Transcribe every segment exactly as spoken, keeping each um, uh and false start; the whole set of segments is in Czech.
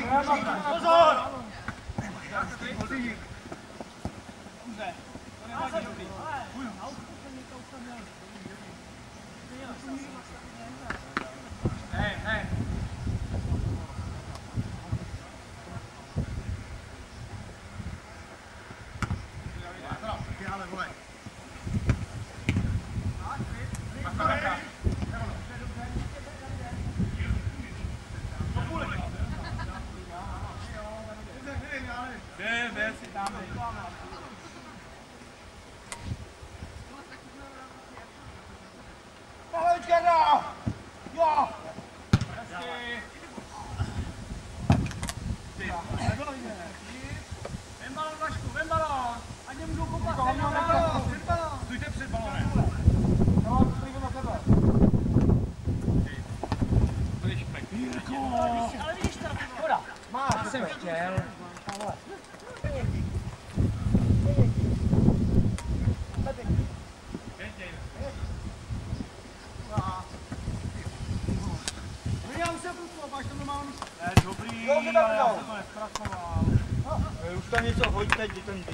Pozor! Hej, hej. Jsem chtěl. Dobrý, ale já jsem to nespracoval. Už tam něco hoď teď, kdy to nic.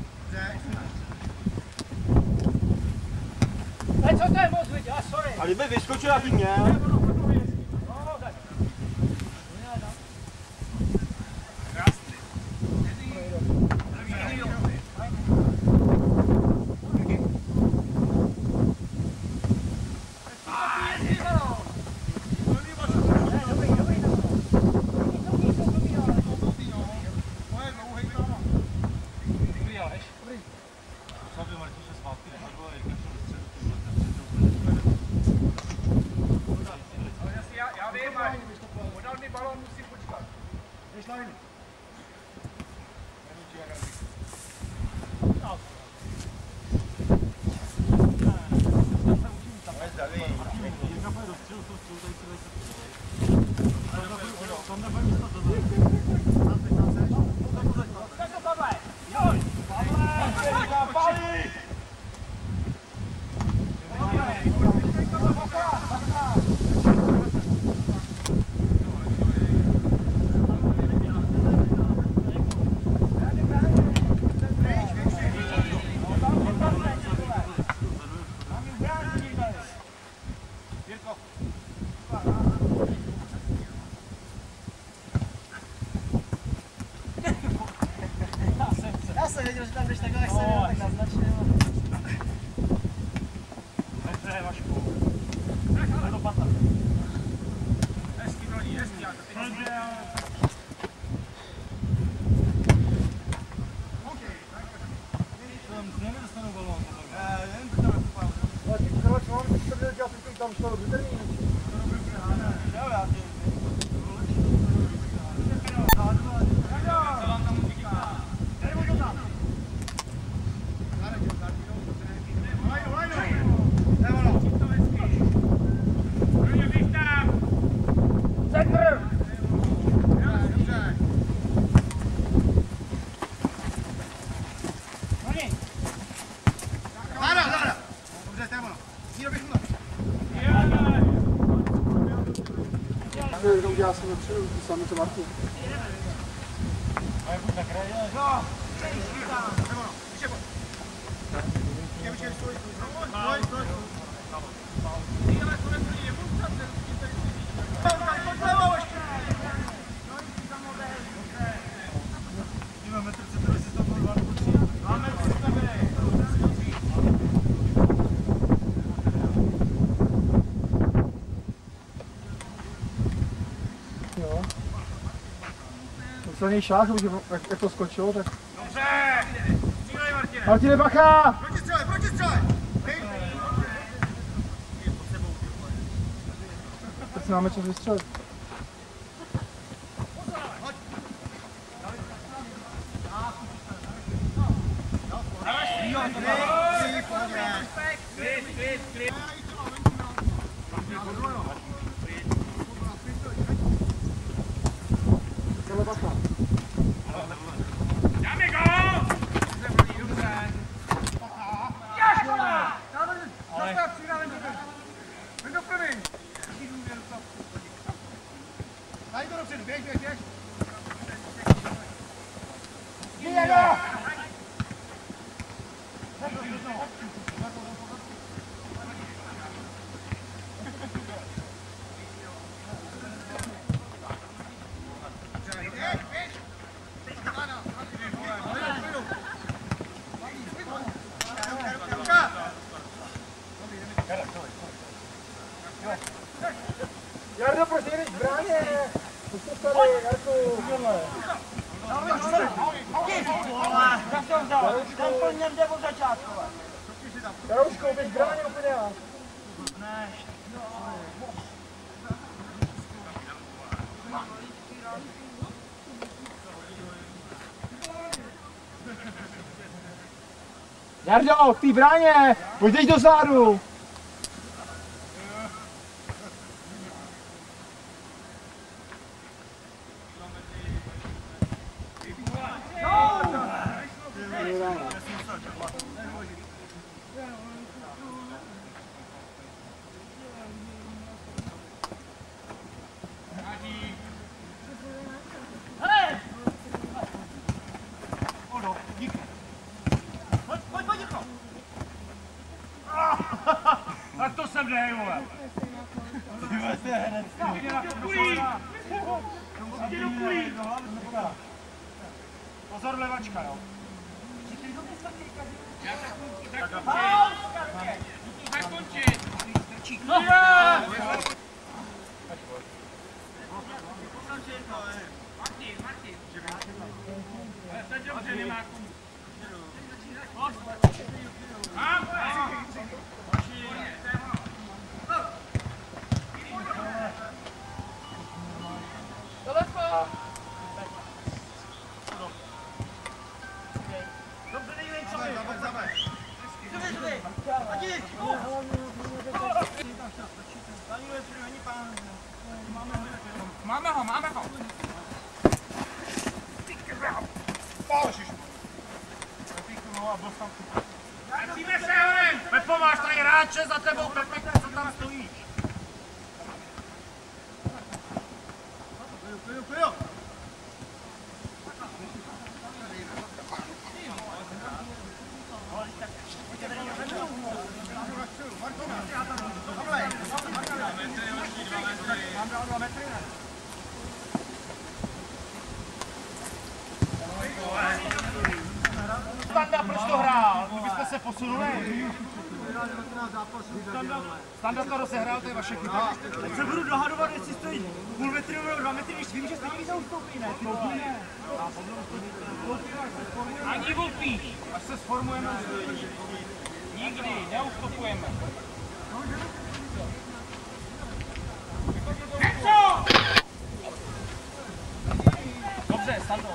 Ale co to je moc vidět? Sorry. A kdyby vyskočil, jaký měl. Já jsem věděl, že tam jdeš takhle, jak jsem věděl, tak naznačil. Dobře, Vašku. To je to pata. Hezký broní, hezký, ale to teď Nedostanu balón. Nevím, co tam nakupám. Ale ty krvač mám, když jsem měl dělat, když tam šlo do termínu. Jo, já tě. Já jsem dopředu, sami to Martin. A je buď na kraji, ale... No, nebo no, ještě pojď. Počkej, počkej, stoj, stoj, stoj. Ty, ale to nebude demonstrace, určitě tady si víš. Pojď levou ještě. No, jsi tam model. Máme metr tři, si to bylo dva nebo tři. Máme tři tam jde. Jo. To se něj šáhl, jak, jak to skočilo, tak... Dobře! Střílej, Martine! Martine, bacha! Proti střele, proti střele! Tak si máme čas vystřelit. Celé bacha. Dáme gól! Daj to dopředu, běž, běž, běž. Jardo, proč nejdeš v bráně? Co jste tady, Jarku? Tak to vzal, ten plně jde od začátku. Jarouško, běž v bráně úplně já. Ne. Jardo, v té bráně, pojď do zádu. Tak to jsem nej, vole. Pozor, levačka, jo. Tak končit! No! Martin, Martin. Ale teď dobře nemá komu. Mám! Dobře, nejde co mi. Máme ho, máme ho. Vracíme se, Horen! Pepo, máš tady hráče za tebou, Pepe, co tam stojíš? Standa, proč to hrál? My bychom se posunuli. Standa to rozehrál, to je vaše chyba. Teď se budu dohadovat, jestli stojí půl metru nebo dva metry, když vím, že stejně zaustoupí, ne? Stoupí, ne. Ani vlpíš. Až se sformujeme, Nikdy, neustupujeme. dobře, Stando.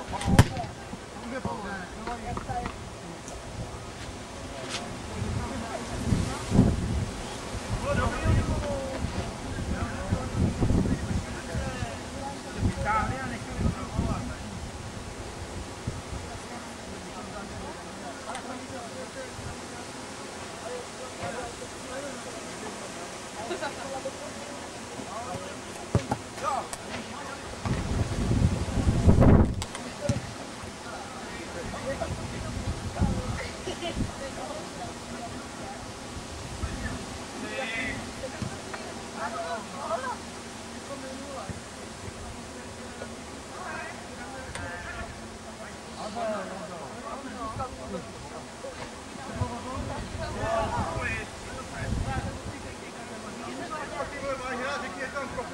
Řekni, je tam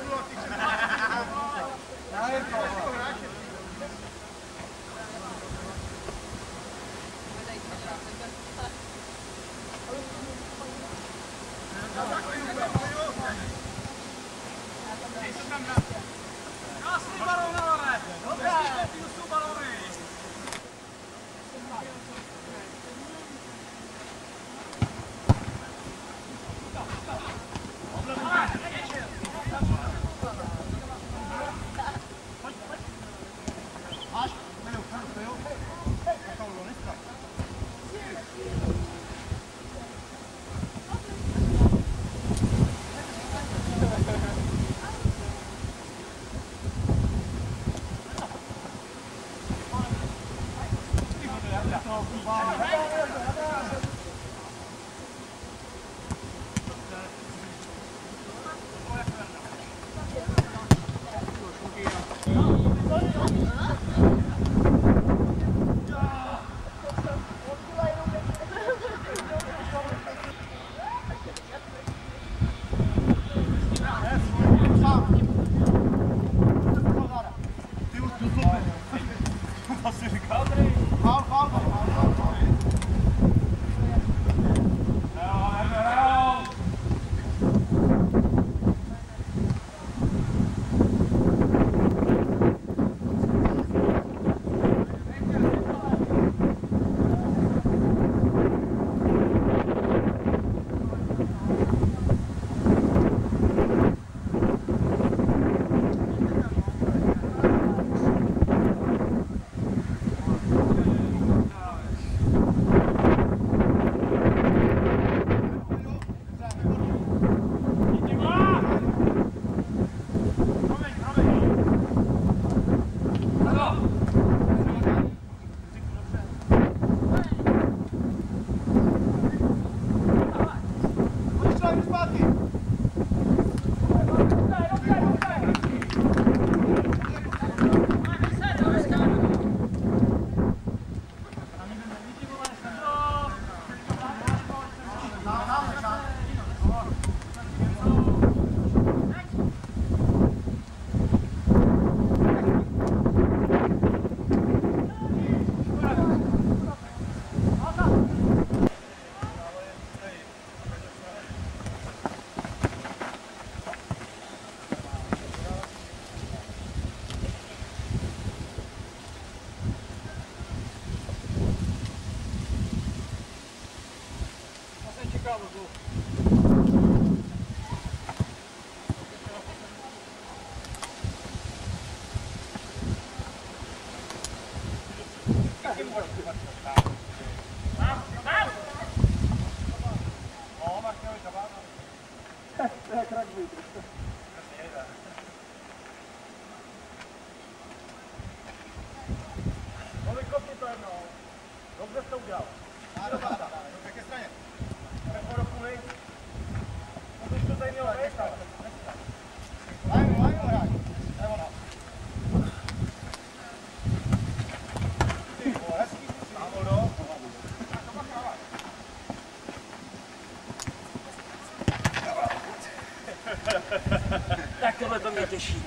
Tak tohle to mě těší.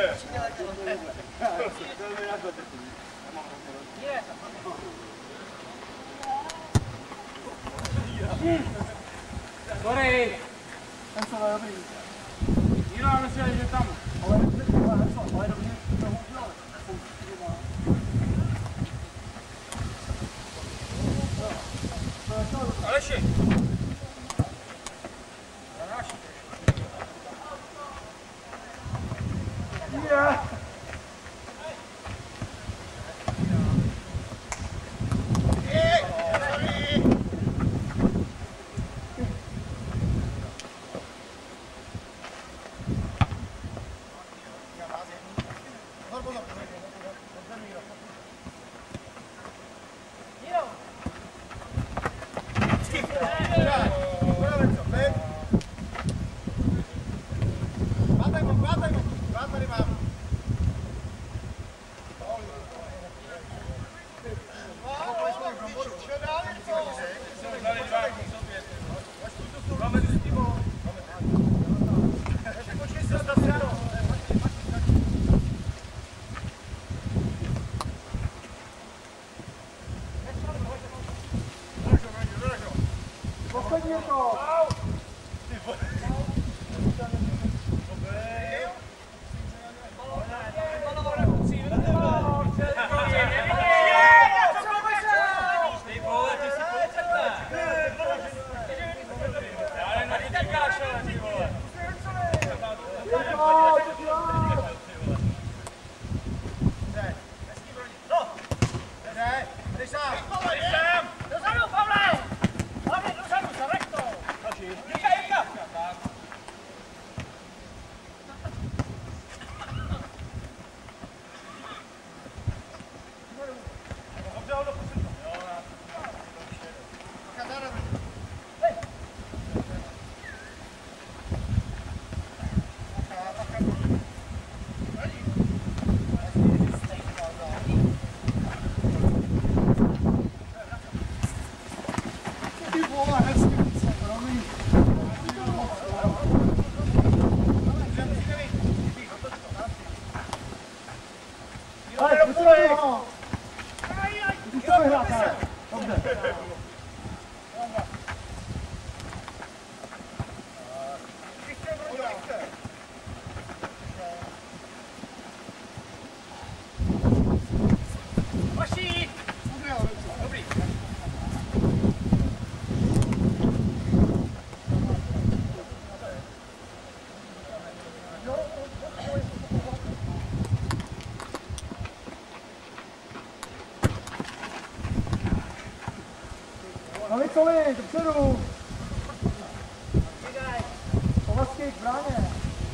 Sorry. Ten se ale dobrý. Jino, já myslím, že tam. Ale ale dobrý. Aleši. Yeah. středu, no. Už to vyhrát, ne? Dobře. Novicovi, dopředu! Povazky k bráně!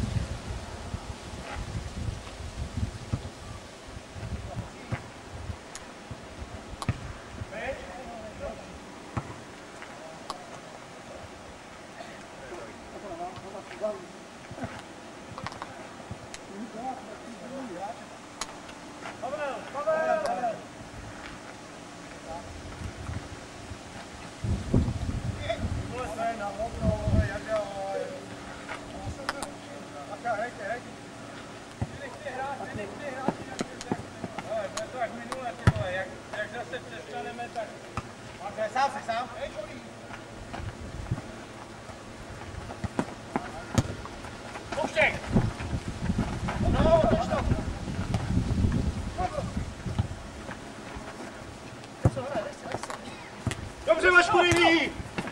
Dobře, Vašku, rychlý!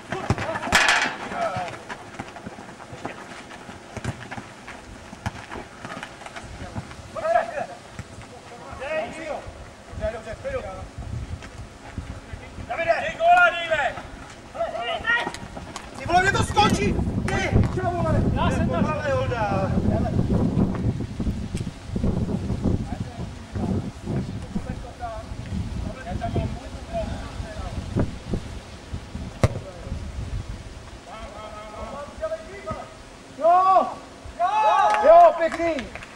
Ty vole, mě to skočí! Já jsem tam! Jo! Jo, pěkný!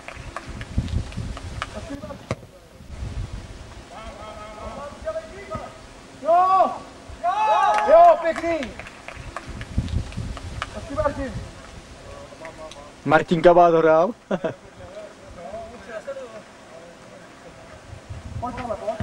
Jo! Jo, pěkný! Hezky, Martin! Martin Kabát ho dál. Pojď, ale pojď.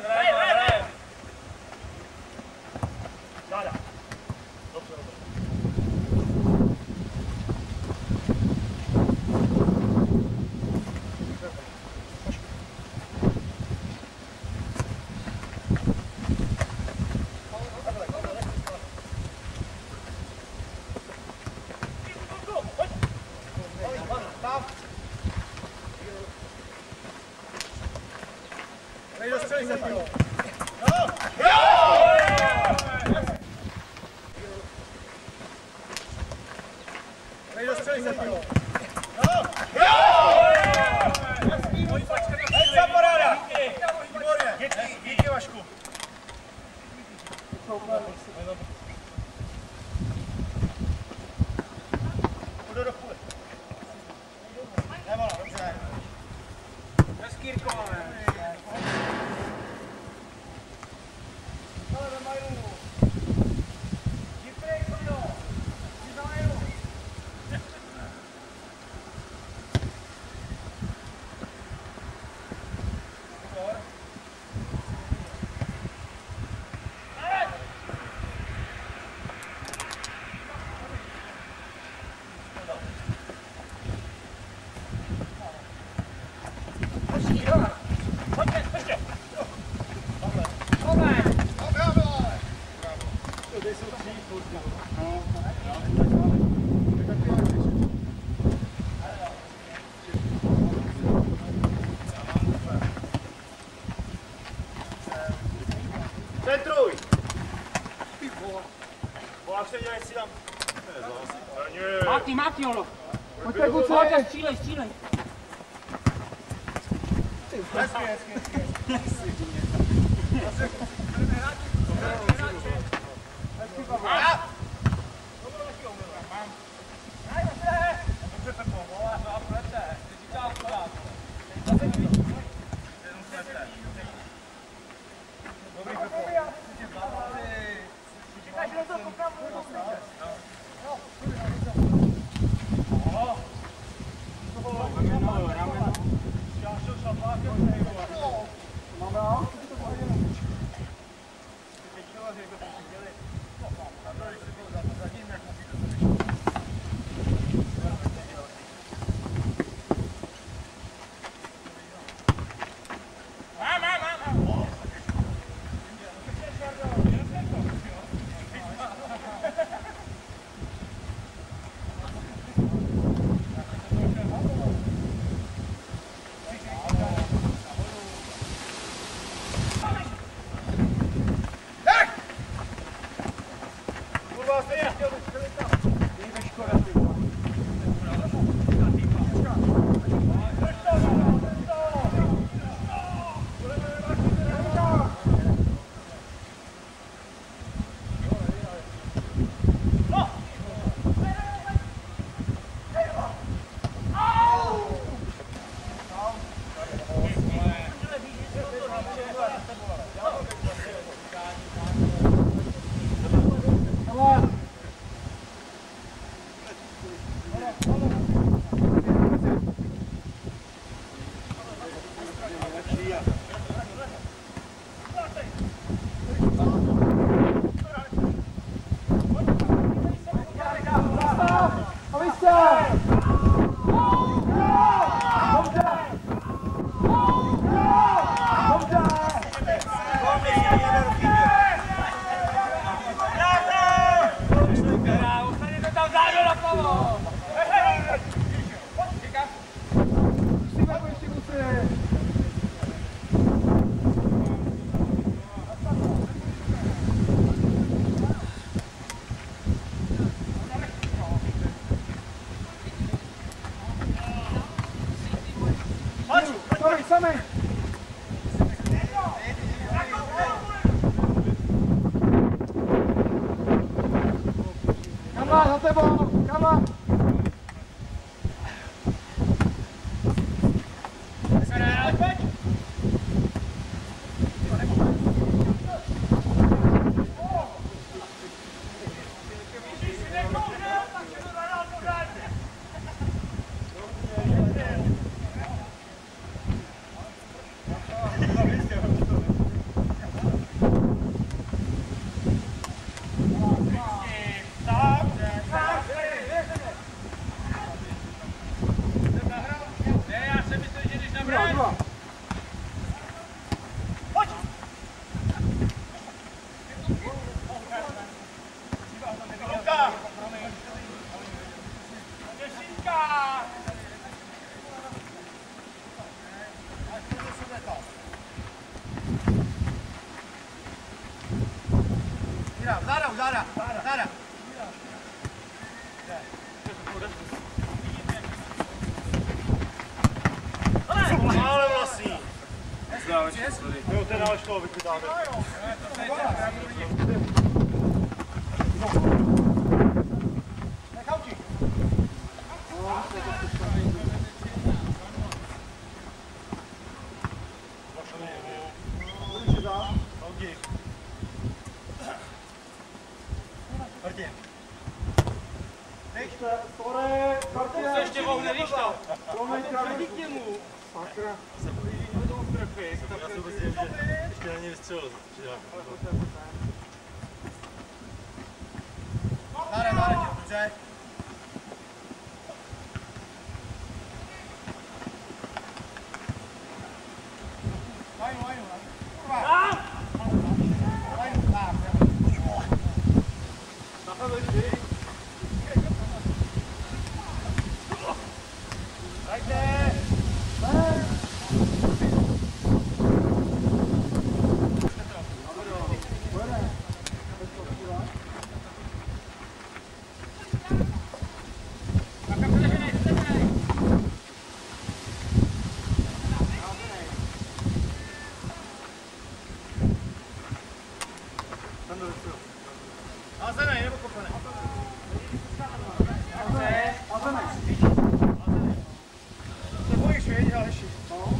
Centruj! Voláš se dělej, jestli tam... Máky, máky, ono. Pojďte, kluci, Pojď, pojďte. střílej, střílej. Hezky, hezky, hezky. Zara, Zara, Zara. Ale vlastní. Jo, ten ale šlo vychytáte. Ještě mohne, víš to? Dík němu. Sakra. Já jsem prostě ještě na něj vystřelil. Zara, Zara, dobře. Vajnu, vajnu. Kurva. Vajnu, tam. Takhle jdi. Dajte. Azenej, nebo kopanej? Azenej. Azenej. Se bojíš, věď, Aleši? No.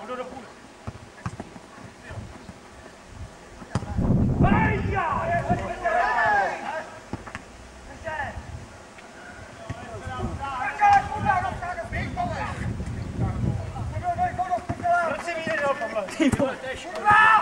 kdo do půl. Proč si mi nedal, Pavle?